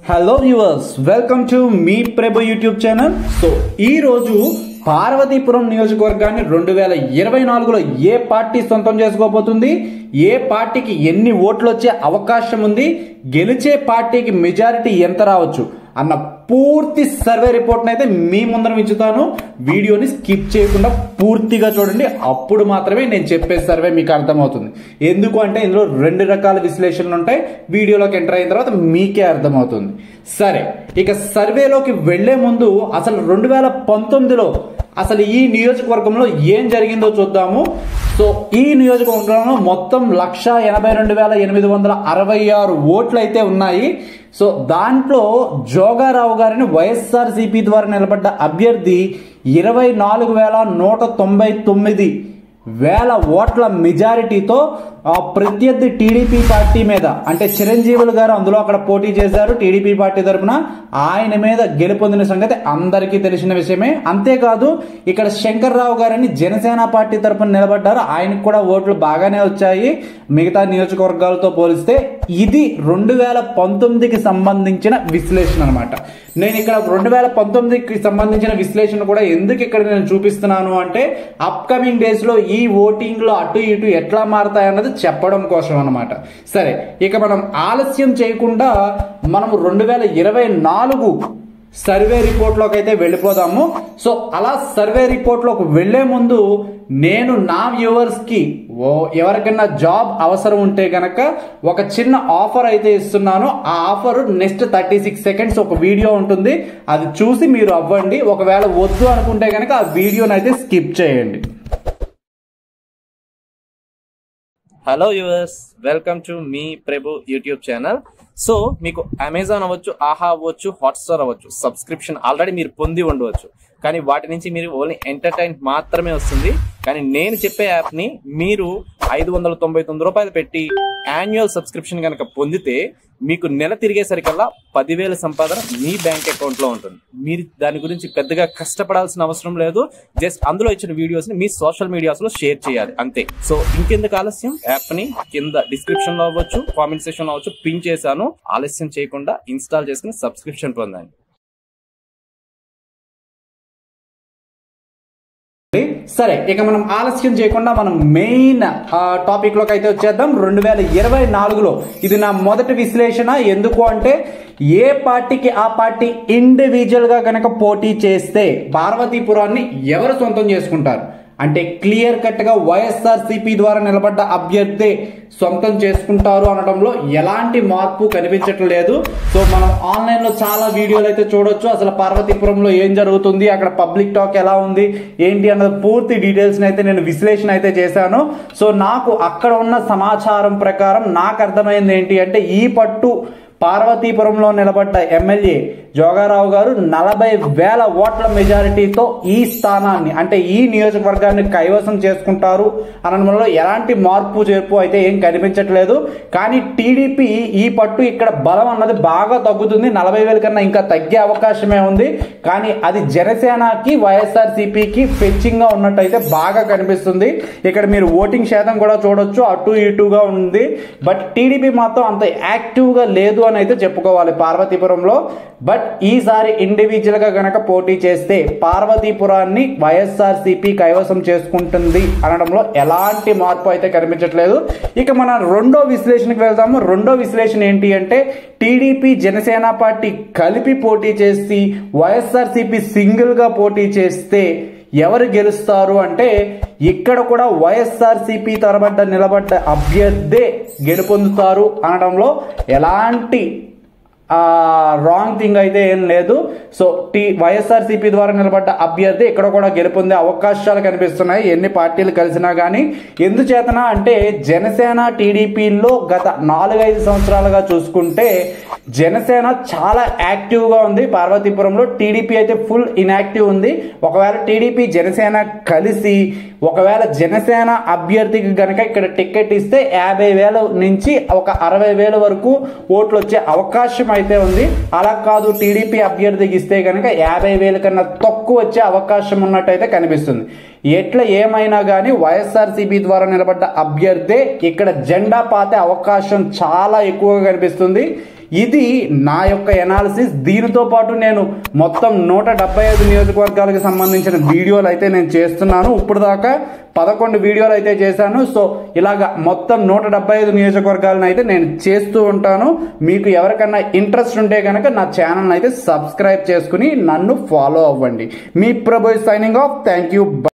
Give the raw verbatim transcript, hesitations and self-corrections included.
Hello viewers, welcome to మీ Prabhu YouTube channel. So ఈ రోజు పార్వతీపురం నియోజకవర్గాన్ని రెండు వేల ఇరవై నాలుగులో ఏ పార్టీ సొంతం చేసుకోబోతుంది, ఏ పార్టీకి ఎన్ని ఓట్లు వచ్చే అవకాశం ఉంది, గెలిచే పార్టీకి మెజారిటీ ఎంత రావచ్చు అన్న పూర్తి సర్వే రిపోర్ట్ అయితే మీ ముందర ఉంచుతాను. వీడియోని స్కిప్ చేయకుండా పూర్తిగా చూడండి, అప్పుడు మాత్రమే నేను చెప్పే సర్వే మీకు అర్థమవుతుంది. ఎందుకు అంటే ఇందులో రెండు రకాల విశ్లేషణలు ఉంటాయి. వీడియోలోకి ఎంటర్ అయిన తర్వాత మీకే అర్థమవుతుంది. సరే, ఇక సర్వేలోకి వెళ్లే ముందు అసలు రెండు వేల పంతొమ్మిదిలో అసలు ఈ నియోజకవర్గంలో ఏం జరిగిందో చూద్దాము. సో ఈ నియోజకవర్గంలో మొత్తం లక్ష ఎనభై రెండు వేల ఎనిమిది వందల అరవై ఆరు ఓట్లు అయితే ఉన్నాయి. సో దాంట్లో జోగారావు గారిని వైఎస్ఆర్ సిపి ద్వారా నిలబడ్డ అభ్యర్థి ఇరవై నాలుగు వేల నూట తొంభై తొమ్మిది వేల ఓట్ల మెజారిటీతో ప్రత్యర్థి టీడీపీ పార్టీ మీద, అంటే చిరంజీవులు గారు అందులో అక్కడ పోటీ చేశారు టీడీపీ పార్టీ తరఫున, ఆయన మీద గెలుపొందిన సంగతి అందరికీ తెలిసిన విషయమే. అంతేకాదు ఇక్కడ శంకర్రావు గారని జనసేన పార్టీ తరఫున నిలబడ్డారు, ఆయనకు కూడా ఓట్లు బాగానే వచ్చాయి మిగతా నియోజకవర్గాలతో పోలిస్తే. ఇది రెండు వేల పంతొమ్మిదికి సంబంధించిన విశ్లేషణ అనమాట. నేను ఇక్కడ రెండు వేల పంతొమ్మిదికి సంబంధించిన విశ్లేషణ కూడా ఎందుకు ఇక్కడ నేను చూపిస్తున్నాను అంటే అప్కమింగ్ డేస్ లో ఈ ఓటింగ్ లో అటు ఇటు ఎట్లా మారతాయన్నది చెప్పడం కోసం అనమాట. సరే, ఇక మనం ఆలస్యం చేయకుండా మనం రెండు వేల ఇరవై నాలుగు సర్వే రిపోర్ట్ లోకి అయితే వెళ్ళిపోదాము. సో అలా సర్వే రిపోర్ట్ లోకి వెళ్లే ముందు నేను నా వ్యూవర్స్ కి ఓ ఎవరికైనా జాబ్ అవసరం ఉంటే గనక ఒక చిన్న ఆఫర్ అయితే ఇస్తున్నాను. ఆ offer next thirty six seconds ఒక వీడియో ఉంటుంది, అది చూసి మీరు అవ్వండి. ఒకవేళ వద్దు అనుకుంటే గనక ఆ వీడియోని అయితే స్కిప్ చేయండి. హలో యూవర్స్, వెల్కమ్ టు మీ ప్రభు యూట్యూబ్ ఛానల్. సో మీకు అమెజాన్ అవ్వచ్చు, ఆహా అవ్వచ్చు, హాట్స్టార్ అవ్వచ్చు, సబ్స్క్రిప్షన్ ఆల్రెడీ మీరు పొంది ఉండవచ్చు. కానీ వాటి నుంచి మీరు ఓన్లీ ఎంటర్టైన్ మాత్రమే వస్తుంది. కానీ నేను చెప్పే యాప్ని మీరు ఐదు వందల తొంభై తొమ్మిది రూపాయలు పెట్టి యాన్యువల్ సబ్స్క్రిప్షన్ కనుక పొందితే మీకు నెల తిరిగేసరికల్లా పదివేల సంపాదన మీ బ్యాంక్ అకౌంట్ లో ఉంటుంది. మీరు దాని గురించి పెద్దగా కష్టపడాల్సిన అవసరం లేదు. జస్ట్ అందులో ఇచ్చిన వీడియోస్ ని మీ సోషల్ మీడియాస్ లో షేర్ చేయాలి, అంతే. సో ఇంకెందుకు ఆలస్యం, యాప్ ని కింద డిస్క్రిప్షన్ లో అవ్వచ్చు, కామెంట్ సెక్షన్ లో అవ్వచ్చు, పిన్ చేశాను. ఆలస్యం చేయకుండా ఇన్స్టాల్ చేసుకుని సబ్స్క్రిప్షన్ పొందండి. సరే, ఇక మనం ఆలస్యం చేయకుండా మనం మెయిన్ టాపిక్ లోకి అయితే వచ్చేద్దాం. రెండు వేల ఇరవై నాలుగులో ఇది నా మొదటి విశ్లేషణ. ఎందుకు అంటే ఏ పార్టీకి ఆ పార్టీ ఇండివిజువల్ గా కనుక పోటీ చేస్తే పార్వతీపురాన్ని ఎవరు సొంతం చేసుకుంటారు అంటే క్లియర్ కట్ గా వైఎస్ఆర్ సిపి ద్వారా నిలబడ్డ అభ్యర్థి సొంతం చేసుకుంటారు అనడంలో ఎలాంటి మార్పు కనిపించట్లేదు. సో మనం ఆన్లైన్ లో చాలా వీడియోలు అయితే చూడొచ్చు. అసలు పార్వతీపురంలో ఏం జరుగుతుంది, అక్కడ పబ్లిక్ టాక్ ఎలా ఉంది ఏంటి అన్నది పూర్తి డీటెయిల్స్ అయితే నేను విశ్లేషణ అయితే చేశాను. సో నాకు అక్కడ ఉన్న సమాచారం ప్రకారం నాకు అర్థమైంది ఏంటి అంటే ఈ పట్టు పార్వతీపురంలో నిలబడ్డ ఎమ్మెల్యే జోగారావు గారు నలభై వేల ఓట్ల మెజారిటీతో ఈ స్థానాన్ని అంటే ఈ నియోజకవర్గాన్ని కైవసం చేసుకుంటారు అనడంలో ఎలాంటి మార్పు చేర్పు అయితే ఏం కనిపించట్లేదు. కానీ టీడీపీ ఈ పట్టు ఇక్కడ బలం అన్నది బాగా తగ్గుతుంది, నలభై వేల కన్నా ఇంకా తగ్గే అవకాశమే ఉంది. కానీ అది జనసేనకి వైఎస్ఆర్ సిపికి ఫెచ్చింగ్ గా ఉన్నట్టు అయితే బాగా కనిపిస్తుంది. ఇక్కడ మీరు ఓటింగ్ శాతం కూడా చూడొచ్చు, అటు ఇటుగా ఉంది. బట్ టీడీపీ మాత్రం అంత యాక్టివ్ గా లేదు అని అయితే చెప్పుకోవాలి పార్వతీపురంలో. బట్ ఈసారి ఇండివిజువల్ గా గనక పోటీ చేస్తే పార్వతీపురాన్ని వైఎస్ఆర్ సిపి కైవసం చేసుకుంటుంది అనడంలో ఎలాంటి మార్పు అయితే కనిపించట్లేదు. ఇక మన రెండో విశ్లేషణకు వెళ్తాము. రెండో విశ్లేషణ ఏంటి అంటే టీడీపీ జనసేన పార్టీ కలిపి పోటీ చేసి వైఎస్ఆర్ సిపి సింగిల్ గా పోటీ చేస్తే ఎవరు గెలుస్తారు అంటే ఇక్కడ కూడా వైఎస్ఆర్ సిపి తరబడ్డ నిలబడ్డ అభ్యర్థే గెలుపొందుతారు అనడంలో ఎలాంటి రాంగ్ థింగ్ అయితే ఏం లేదు. సో టీ వైఎస్ఆర్ సిపి ద్వారా నిలబడ్డ అభ్యర్థి ఇక్కడ కూడా గెలుపొందే అవకాశాలు కనిపిస్తున్నాయి ఎన్ని పార్టీలు కలిసినా కానీ. ఎందుచేతన అంటే జనసేన టీడీపీలో గత నాలుగైదు సంవత్సరాలుగా చూసుకుంటే జనసేన చాలా యాక్టివ్ గా ఉంది పార్వతీపురంలో, టీడీపీ అయితే ఫుల్ ఇన్యాక్టివ్ ఉంది. ఒకవేళ టీడీపీ జనసేన కలిసి ఒకవేళ జనసేన అభ్యర్థికి గనక ఇక్కడ టికెట్ ఇస్తే యాభై వేల నుంచి ఒక అరవై వేల వరకు ఓట్లు వచ్చే అవకాశం అయితే ఉంది. అలా కాదు టీడీపీ అభ్యర్థికి ఇస్తే కనుక యాభై వేల కన్నా తక్కువ వచ్చే అవకాశం ఉన్నట్టయితే కనిపిస్తుంది. ఎట్లా ఏమైనా కానీ వైఎస్ఆర్ సిపి ద్వారా నిలబడ్డ అభ్యర్థి ఇక్కడ జెండా పాతే అవకాశం చాలా ఎక్కువగా కనిపిస్తుంది. ఇది నా యొక్క ఎనాలిసిస్. దీనితో పాటు నేను మొత్తం నూట డెబ్బై ఐదు నియోజకవర్గాలకు సంబంధించిన వీడియోలు అయితే నేను చేస్తున్నాను. ఇప్పుడు దాకా పదకొండు వీడియోలు అయితే చేశాను. సో ఇలాగా మొత్తం నూట డెబ్బై ఐదు నియోజకవర్గాలను అయితే నేను చేస్తూ ఉంటాను. మీకు ఎవరికన్నా ఇంట్రెస్ట్ ఉంటే కనుక నా ఛానల్ అయితే సబ్స్క్రైబ్ చేసుకుని నన్ను ఫాలో అవ్వండి. మీ Prabhu signing off. Thank you.